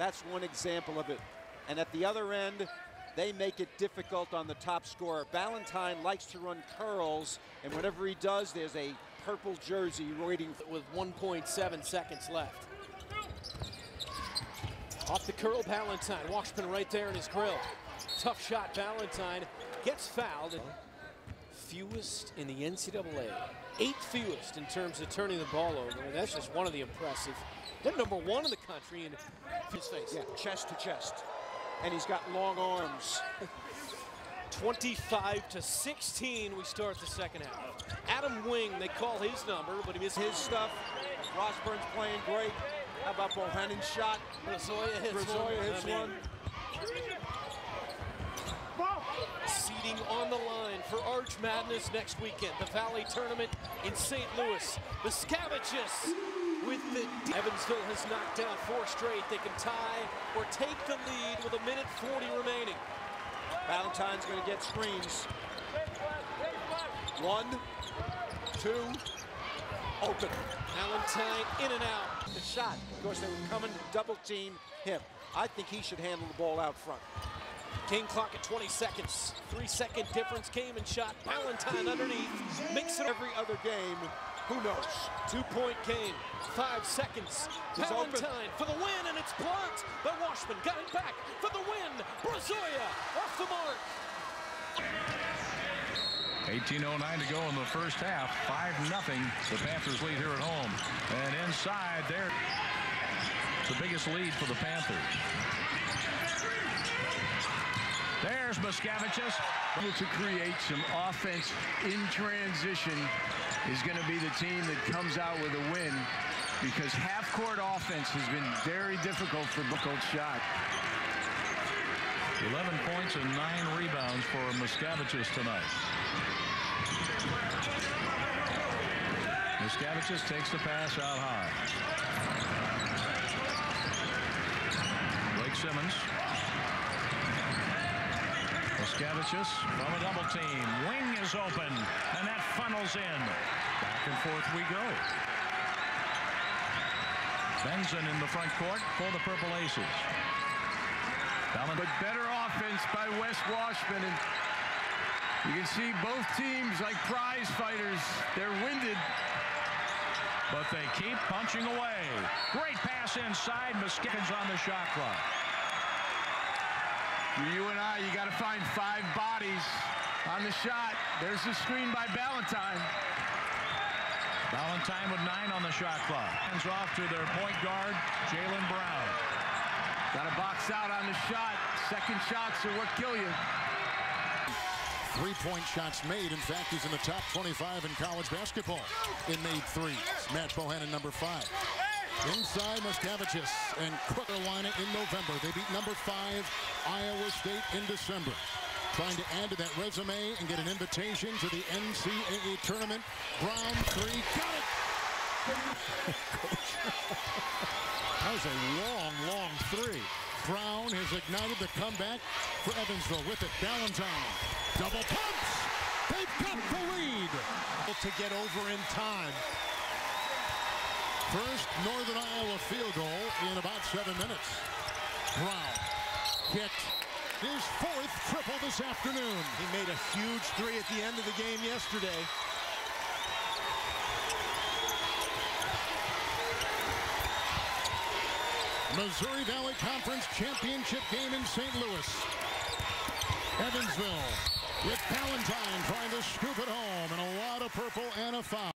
That's one example of it. And at the other end, they make it difficult on the top scorer. Ballantyne likes to run curls, and whenever he does, there's a purple jersey waiting with 1.7 seconds left. Off the curl, Ballantyne. Washburn right there in his grill. Tough shot, Ballantyne gets fouled. Fewest in the NCAA. 8th fewest in terms of turning the ball over. And that's just one of the impressive. They're number 1 in the country in his face. Yeah, chest to chest. And he's got long arms. 25-16, we start the second half. Adam Wing, they call his number, but he missed his stuff. Rosburn's playing great. How about Bohannon's shot? Brazoya hits one. Seating on the line for Arch Madness next weekend. The Valley Tournament in St. Louis. The Scavages with the Evansville has knocked down 4 straight. They can tie or take the lead with 1:40 remaining. Ballantyne's going to get screens. 1, 2, open. Ballantyne in and out. The shot, of course, they were coming to double team him. I think he should handle the ball out front. Game clock at 20 seconds. 3-second difference. Came and shot. Ballantyne underneath. Makes it every other game. Who knows? 2-point game. 5 seconds. Ballantyne for the win, and it's blocked. But Washburn got it back for the win. Brazoya off the mark. 18:09 to go in the first half. 5-0. The Panthers lead here at home. And inside there, the biggest lead for the Panthers. There's Miscavicius. Able to create some offense in transition is going to be the team that comes out with a win, because half-court offense has been very difficult for Buckle shot. 11 points and 9 rebounds for Miscavicius tonight. Miscavicius takes the pass out high. Blake Simmons. Miscavicius from a double team. Wing is open, and that funnels in. Back and forth we go. Benson in the front court for the Purple Aces. But better offense by Wes Washburn. And you can see both teams like prize fighters. They're winded. But they keep punching away. Great pass inside. Miscavicius on the shot clock. You and I, you got to find 5 bodies on the shot. There's the screen by Ballantyne. Ballantyne with 9 on the shot clock. Hands off to their point guard, Jaylen Brown. Got to box out on the shot. Second shots are what kill you. 3-point shots made. In fact, he's in the top 25 in college basketball in made threes. Matt Bohannon, number 5. Inside Miscavicius and Carolina in November. They beat number 5 Iowa State in December. Trying to add to that resume and get an invitation to the NCAA tournament. Brown 3, got it! That was a long 3. Brown has ignited the comeback for Evansville. With it, Ballantyne. Double pumps! They've got the lead! To get over in time. First Northern Iowa field goal in about 7 minutes. Brown kicked his 4th triple this afternoon. He made a huge 3 at the end of the game yesterday. Missouri Valley Conference Championship game in St. Louis. Evansville with Ballantyne trying to scoop it home, and a lot of purple and a foul.